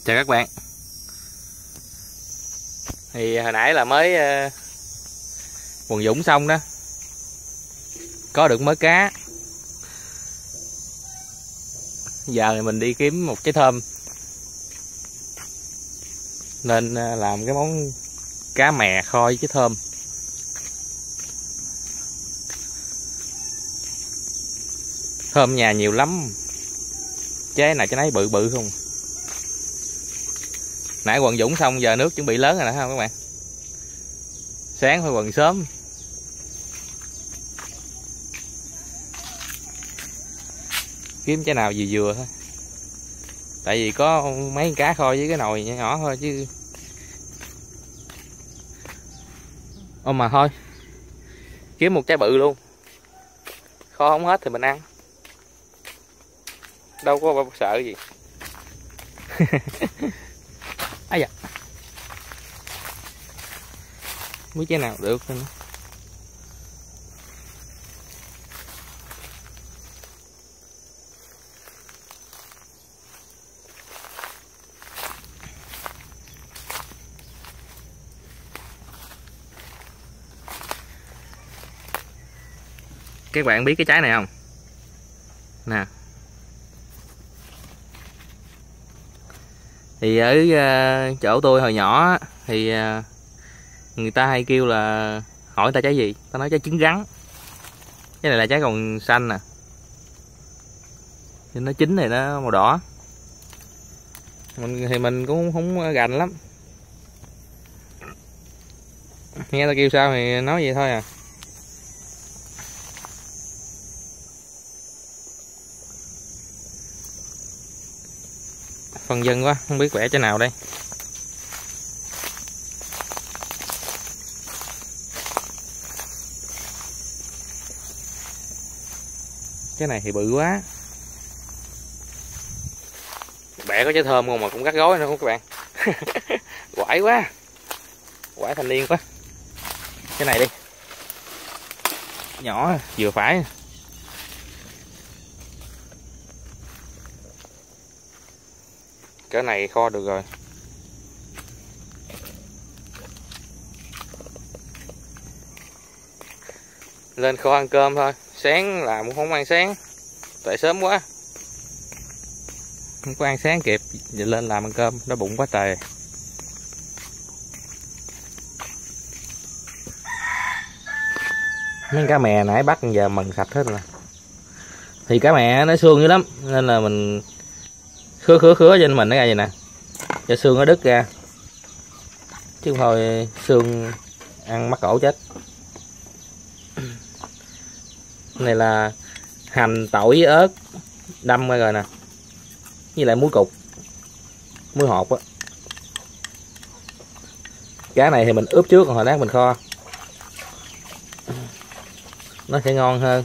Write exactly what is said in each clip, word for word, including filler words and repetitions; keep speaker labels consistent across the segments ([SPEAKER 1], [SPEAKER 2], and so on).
[SPEAKER 1] Chào các bạn. Thì hồi nãy là mới uh, quần dũng xong đó, có được mớ cá. Giờ thì mình đi kiếm một trái thơm nên uh, làm cái món cá mè kho với trái thơm. Thơm nhà nhiều lắm, trái này trái nấy bự bự không. Nãy quần dũng xong, giờ nước chuẩn bị lớn rồi nè không các bạn. Sáng phải quần sớm. Kiếm trái nào vừa vừa thôi. Tại vì có mấy cá kho với cái nồi nhỏ nhỏ thôi chứ. Ô mà thôi, kiếm một trái bự luôn. Kho không hết thì mình ăn, đâu có sợ gì. Ấy da, mấy trái nào được nữa. Các bạn biết cái trái này không? Nè. Thì ở uh, chỗ tôi hồi nhỏ thì uh, người ta hay kêu là hỏi người ta trái gì, ta nói trái trứng rắn. Cái này là trái còn xanh nè, nên nó chín này nó màu đỏ. Mình thì mình cũng không gành lắm, nghe ta kêu sao thì nói vậy thôi à. Phần dân quá, không biết vẽ trái nào đây. Cái này thì bự quá. Bẻ có trái thơm không mà cũng cắt gối nữa không các bạn. Quải quá, quải thanh niên quá. Cái này đi, nhỏ vừa phải. Cái này kho được rồi. Lên kho ăn cơm thôi. Sáng là cũng không ăn sáng, tại sớm quá, không có ăn sáng kịp. Giờ lên làm ăn cơm, đói bụng quá trời. Mấy cá mè nãy bắt giờ mần sạch hết rồi. Thì cá mè nó xương dữ lắm, nên là mình khứa khứa khứa trên mình nó ra vậy nè, cho xương nó đứt ra, chứ không thôi xương ăn mắc cổ chết. Này là hành, tỏi với ớt đâm ra rồi nè, với lại muối cục, muối hột á. Cá này thì mình ướp trước, còn hồi lát mình kho nó sẽ ngon hơn.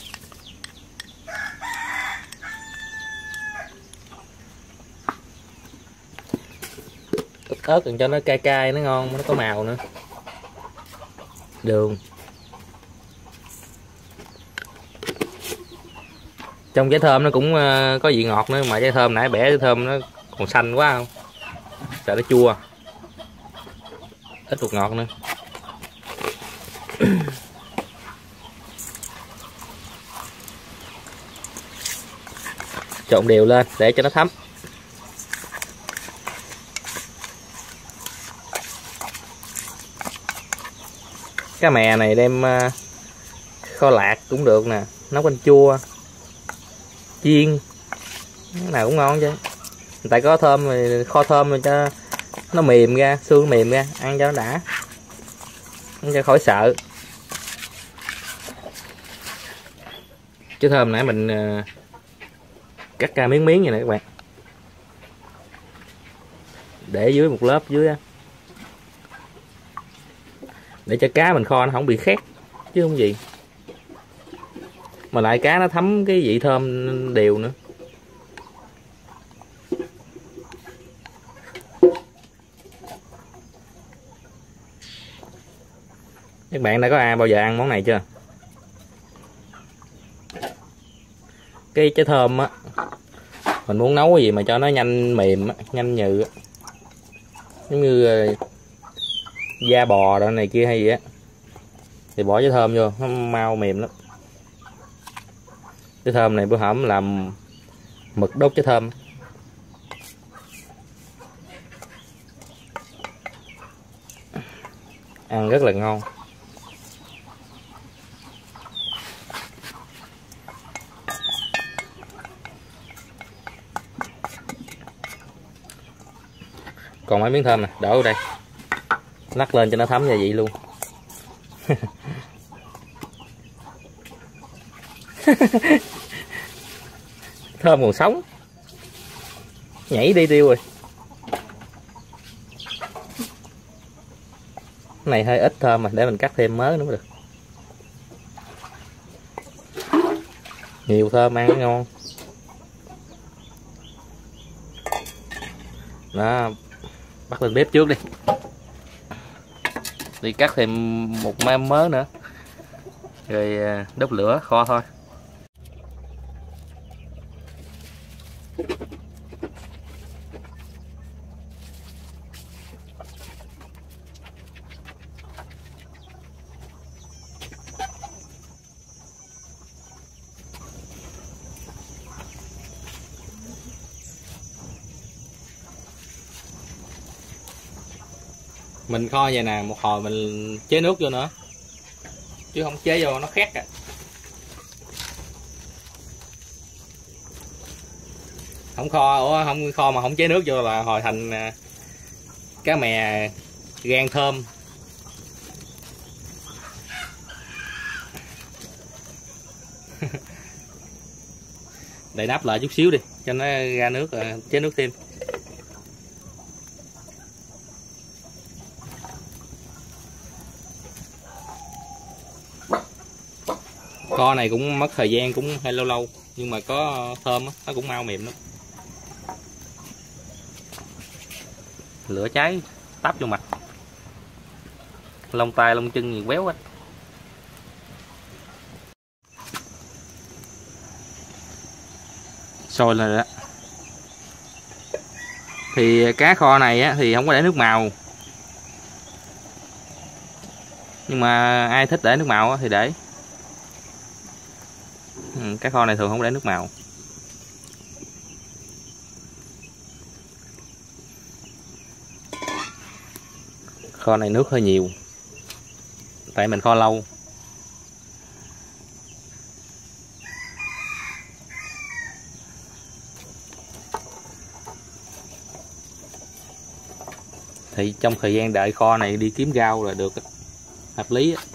[SPEAKER 1] Ớt còn cho nó cay cay, nó ngon, nó có màu nữa. Đường. Trong trái thơm nó cũng có vị ngọt nữa, mà trái thơm nãy bẻ trái thơm nó còn xanh quá không, sợ nó chua, ít bột ngọt nữa. Trộn đều lên để cho nó thấm. Cá mè này đem kho lạc cũng được nè, nấu canh chua, chiên, cái nào cũng ngon chứ. Tại có thơm thì kho thơm rồi cho nó mềm ra, xương nó mềm ra, ăn cho nó đã, ăn cho khỏi sợ. Chứ thơm nãy mình cắt ra miếng miếng vậy nè các bạn, để dưới một lớp dưới á, để cho cá mình kho nó không bị khét chứ không gì, mà lại cá nó thấm cái vị thơm đều nữa. Các bạn đã có ai bao giờ ăn món này chưa? Cái trái thơm á, Mình muốn nấu cái gì mà cho nó nhanh mềm, nhanh nhừ, giống như da bò đó này kia hay gì á, thì bỏ trái thơm vô nó mau mềm lắm. Trái thơm này bữa hổm làm mực đốt trái thơm, ăn rất là ngon. Còn mấy miếng thơm nè, đổ vào đây, lắc lên cho nó thấm gia vị luôn. Thơm còn sống, nhảy đi tiêu rồi. Cái này hơi ít thơm mà, để mình cắt thêm mớ nữa mới được. Nhiều thơm ăn ngon. Đó, bắt lên bếp trước đi. Đi cắt thêm một mớ mớ nữa, rồi đốt lửa kho thôi. Mình kho vậy nè, một hồi mình chế nước vô nữa, chứ không chế vô nó khét à. Không kho, ủa không kho mà không chế nước vô là hồi thành cá mè gan thơm. Đậy nắp lại chút xíu đi cho nó ra nước, chế nước thêm. Kho này cũng mất thời gian, cũng hơi lâu lâu, nhưng mà có thơm đó, nó cũng mau mềm lắm. Lửa cháy tắp vô mặt, lông tay lông chân gì quéo hết. Sôi lên rồi đó. Thì cá kho này á, thì không có để nước màu, nhưng mà ai thích để nước màu á, thì để. Ừ, cá kho này thường không để nước màu. Kho này nước hơi nhiều, tại mình kho lâu. Thì trong thời gian đợi kho này đi kiếm rau là được, hợp lý á.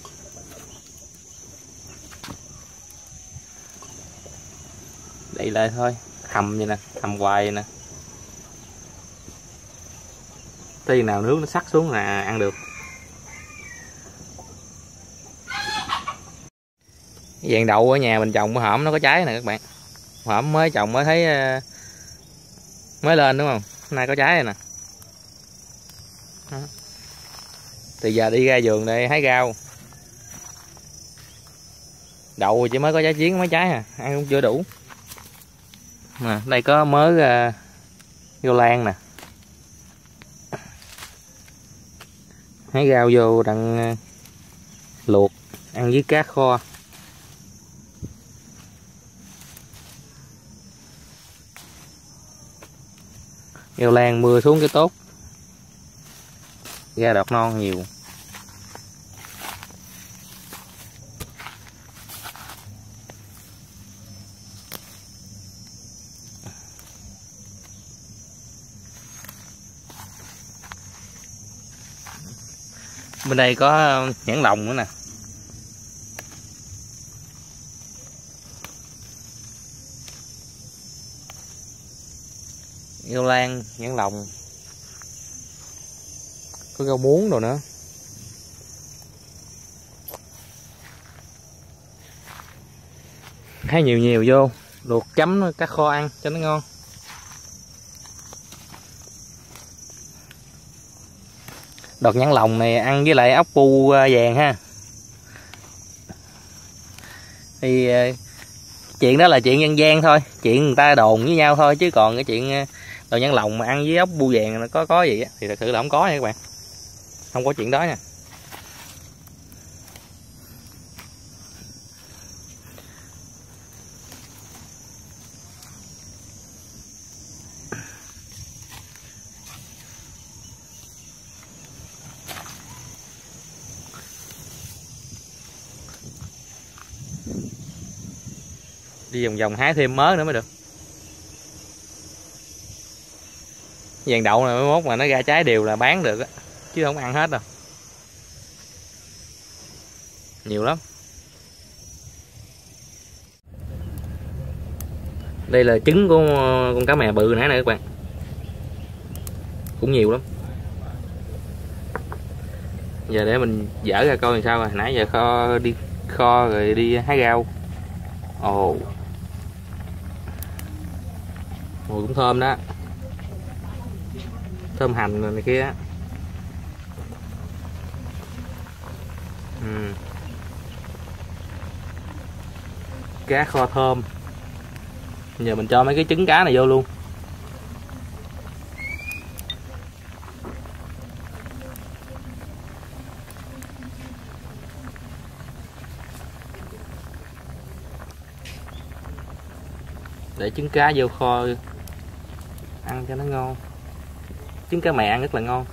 [SPEAKER 1] Đậy lại thôi, hầm vậy nè, hầm hoài vậy nè. Tới nào nước nó sắc xuống là ăn được. Cái dạng đậu ở nhà mình trồng bữa hổm nó có trái nè các bạn. Hổm mới trồng mới thấy mới lên đúng không? Hôm nay có trái rồi nè. Đó. Từ giờ đi ra vườn đây hái rau. Đậu chỉ mới có trái chiến mấy trái à, ăn cũng chưa đủ. À, đây có mớ uh, rau lan nè. Hái rau vô đặng uh, luộc ăn với cá kho. Rau lan mưa xuống cái tốt, ra đọt non nhiều. Bên đây có nhãn lồng nữa nè. Rau lan, nhãn lồng, có rau muống rồi nữa. Hái nhiều nhiều vô, luộc chấm cá kho ăn cho nó ngon. Đọt nhãn lồng này ăn với lại ốc bu vàng ha. Thì chuyện đó là chuyện dân gian thôi, chuyện người ta đồn với nhau thôi, chứ còn cái chuyện đồ nhân lòng mà ăn với ốc bu vàng nó có có gì á thì thật sự là không có nha các bạn, không có chuyện đó nha. Đi vòng vòng hái thêm mớ nữa mới được. Vàng đậu này mới mốt mà nó ra trái đều là bán được á, chứ không ăn hết đâu, nhiều lắm. Đây là trứng của con cá mè bự nãy nè các bạn, cũng nhiều lắm. Giờ để mình dỡ ra coi làm sao rồi, nãy giờ kho đi kho rồi đi hái rau. Ồ, mùi cũng thơm đó, thơm hành rồi này kia á. Ừ. Cá kho thơm. Giờ mình cho mấy cái trứng cá này vô luôn. Để trứng cá vô kho ăn cho nó ngon. Trứng cá mẹ ăn rất là ngon.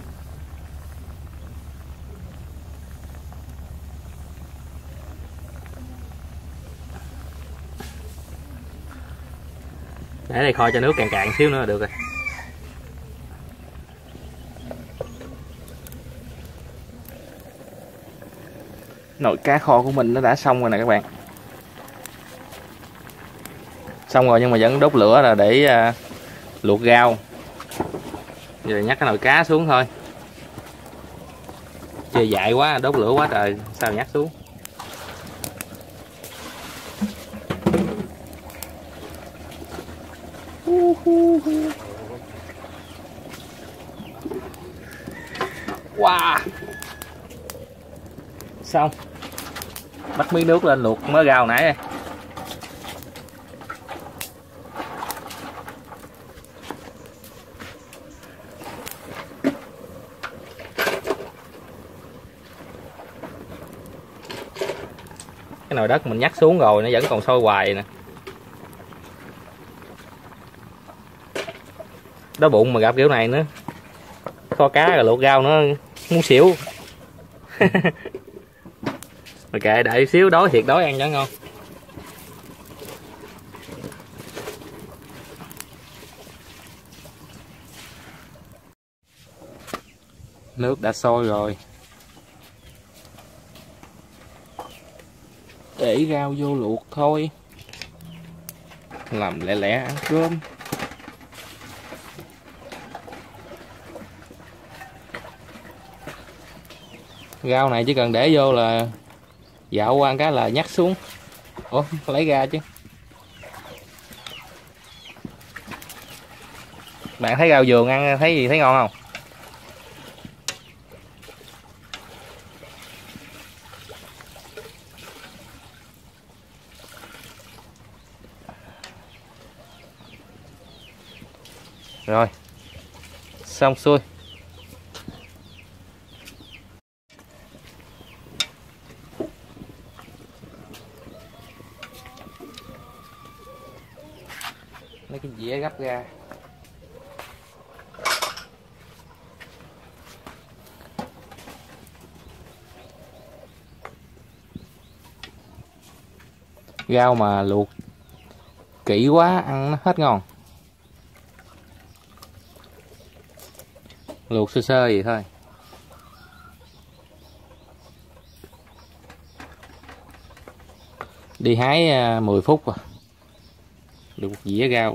[SPEAKER 1] Để đây kho cho nước cạn cạn xíu nữa là được rồi. Nồi cá kho của mình nó đã xong rồi nè các bạn. Xong rồi nhưng mà vẫn đốt lửa là để uh, luộc rau. Giờ nhắc cái nồi cá xuống thôi. Chơi dại quá, đốt lửa quá trời, sao nhắc xuống. Wow. Xong. Bắt miếng nước lên luộc mớ rau nãy đây. Cái nồi đất mình nhắc xuống rồi nó vẫn còn sôi hoài nè. Đói bụng mà gặp kiểu này nữa, kho cá rồi luộc rau nữa muốn xỉu. Mà kệ, đợi xíu đói thiệt đói ăn cho ngon. Nước đã sôi rồi, để rau vô luộc thôi, làm lẹ lẹ ăn cơm. Rau này chỉ cần để vô là dạo qua cái là nhắc xuống. Ủa, lấy ra chứ. Bạn thấy rau vườn ăn thấy gì thấy ngon không? Rồi, xong xuôi. Lấy cái dĩa gấp ra. Rau mà luộc kỹ quá ăn nó hết ngon. Luộc sơ sơ vậy thôi. Đi hái mười phút rồi. Được một dĩa rau.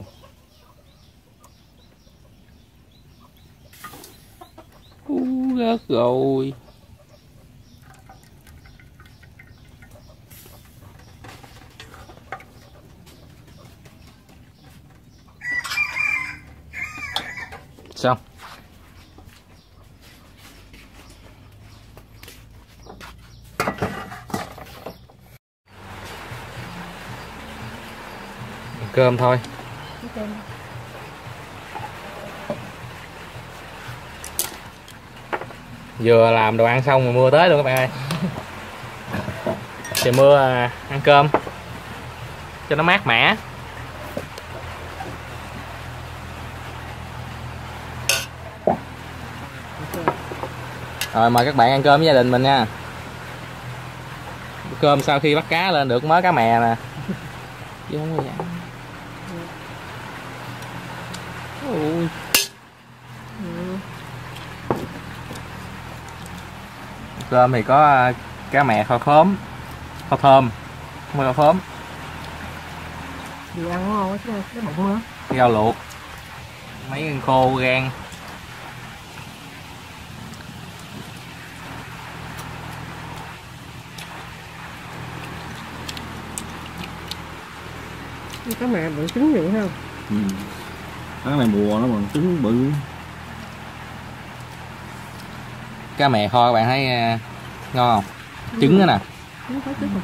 [SPEAKER 1] Ú, rớt rồi. Xong. cơm thôi.
[SPEAKER 2] Cơm.
[SPEAKER 1] Vừa làm đồ ăn xong mà mưa tới luôn các bạn ơi. Trời mưa ăn cơm cho nó mát mẻ. Rồi mời các bạn ăn cơm với gia đình mình nha. Cơm sau khi bắt cá lên được mớ cá mè nè. Chứ không có gì. Ui.
[SPEAKER 2] Ừ.
[SPEAKER 1] Cơm thì có cá mè kho khóm, kho thơm, không phải kho khóm.
[SPEAKER 2] Gì ăn ngon quá chứ cái bụng nữa.
[SPEAKER 1] Rau luộc, mấy con khô gan.
[SPEAKER 2] Cá mè bự trứng vậy không?
[SPEAKER 3] Ừ. Cái này mùa nó bằng trứng bự.
[SPEAKER 1] Cá mè kho các bạn thấy uh, ngon không? Ừ. Trứng nữa nè.
[SPEAKER 2] Trứng có trứng không?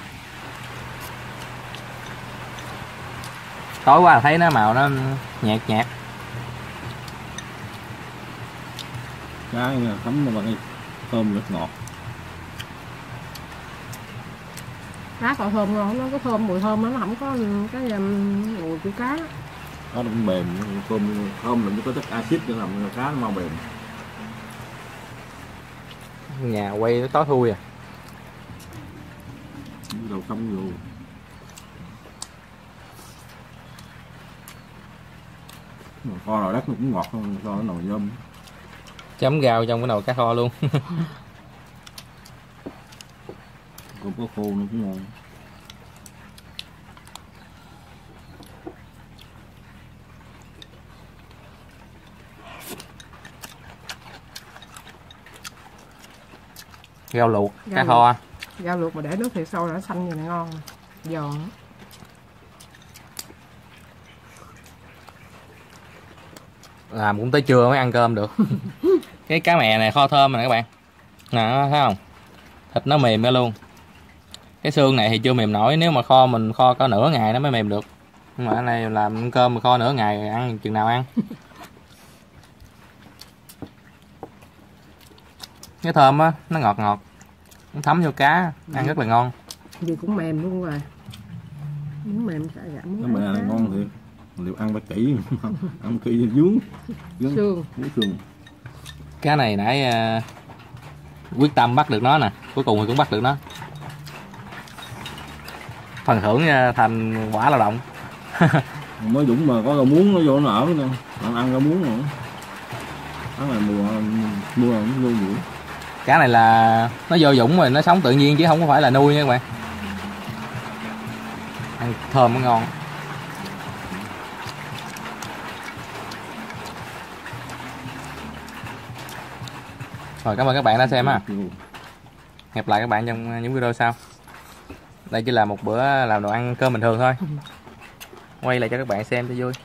[SPEAKER 1] Tối qua thấy nó màu nó nhạt nhạt.
[SPEAKER 3] Cái thấm nó bằng thơm rất ngọt.
[SPEAKER 2] Cá còn thơm ngon, nó có thơm mùi thơm nó không có cái um, mùi của cá.
[SPEAKER 3] Nó cũng mềm, thơm thơm là nó có chất axit để làm cá nó mau mềm.
[SPEAKER 1] Nhà quay nó tối thui à.
[SPEAKER 3] Đầu cắm vô. Kho nồi đất nó cũng ngọt hơn so với nồi nhôm.
[SPEAKER 1] Chấm rau trong cái nồi cá kho luôn.
[SPEAKER 3] Cũng có khô nó cũng ngon.
[SPEAKER 1] Rau luộc,
[SPEAKER 2] Rau
[SPEAKER 1] cá
[SPEAKER 2] luộc.
[SPEAKER 1] kho.
[SPEAKER 2] Rau luộc mà để nước thì sâu nó xanh như này ngon. Giòn.
[SPEAKER 1] Làm cũng tới trưa mới ăn cơm được. Cái cá mè này kho thơm này các bạn. Nè thấy không? Thịt nó mềm ra luôn. Cái xương này thì chưa mềm nổi, nếu mà kho mình kho có nửa ngày nó mới mềm được. Nhưng mà cái này làm cơm mà kho nửa ngày ăn chừng nào ăn. Cái thơm á, nó ngọt ngọt. Nó thấm vô cá, ăn rất là ngon.
[SPEAKER 2] Gì cũng mềm luôn rồi. Muốn mềm sẽ giảm.
[SPEAKER 3] Cái mè này ngon thiệt. Liệu ăn phải kỹ, ăn kỹ dướng.
[SPEAKER 2] Xương.
[SPEAKER 3] Dướng xương.
[SPEAKER 1] Cá này nãy uh, quyết tâm bắt được nó nè, cuối cùng thì cũng bắt được nó. Phần thưởng uh, thành quả lao động.
[SPEAKER 3] Mới Dũng mà có rau muống nó vô nó ở nè, ăn ăn rau muống nữa. Cái này mùa mùa nó vô dữ.
[SPEAKER 1] Cá này là nó vô Dũng rồi, nó sống tự nhiên chứ không có phải là nuôi nha các bạn. Ăn thơm nó ngon. Rồi cảm ơn các bạn đã xem ha. Hẹn lại các bạn trong những video sau. Đây chỉ là một bữa làm đồ ăn cơm bình thường thôi. Quay lại cho các bạn xem cho vui.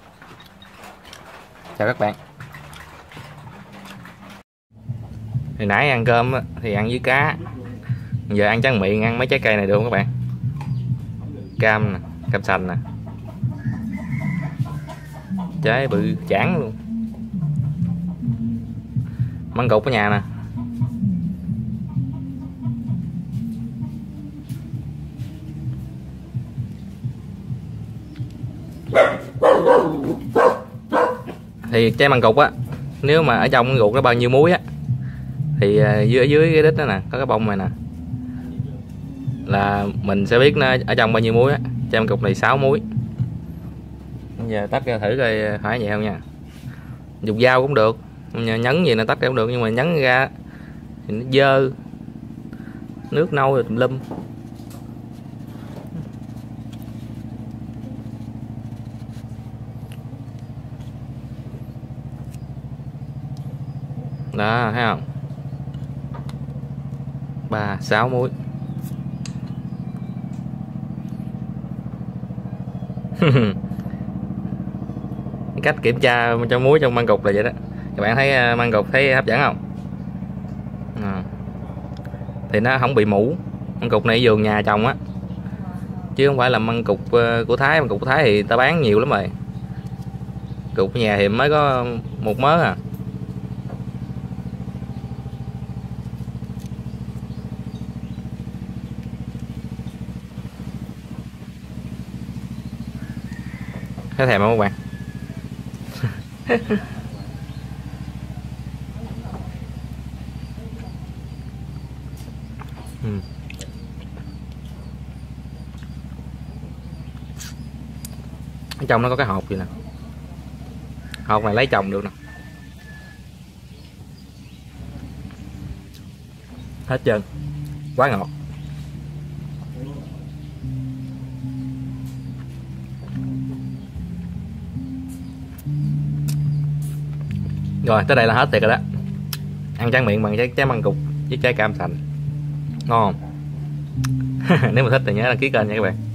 [SPEAKER 1] Chào các bạn. Hồi nãy ăn cơm thì ăn với cá. Giờ ăn tráng miệng, ăn mấy trái cây này được không các bạn? Cam nè, cam xanh nè. Trái bự chảng luôn. Măng cụt ở nhà nè. Thì trái măng cụt á, nếu mà ở trong cái ruột nó bao nhiêu muối á thì dưới ở dưới cái đít đó nè, có cái bông này nè, là mình sẽ biết nó ở trong bao nhiêu muối á. Trái măng cụt này sáu muối. Bây giờ tách ra thử coi phải vậy không nha. Dùng dao cũng được, nhấn gì nó tách ra cũng được, nhưng mà nhấn ra thì nó dơ, nước nâu rồi tùm lum. Đó, thấy không? Ba, sáu muối. Cách kiểm tra cho muối trong măng cụt là vậy đó. Các bạn thấy măng cụt thấy hấp dẫn không? À. Thì nó không bị mũ. Măng cụt này vườn nhà trồng á, chứ không phải là măng cục của Thái. Măng cục của Thái thì ta bán nhiều lắm rồi, cục ở nhà thì mới có một mớ à. Thấy thèm không các bạn? ừ. Ở trong nó có cái hộp vậy nè, hộp này lấy chồng được nè, hết trơn, quá ngọt. Rồi tới đây là hết tiệc rồi đó. Ăn tráng miệng bằng trái, trái măng cục với trái cam sành, ngon không? Nếu mà thích thì nhớ đăng ký kênh nha các bạn.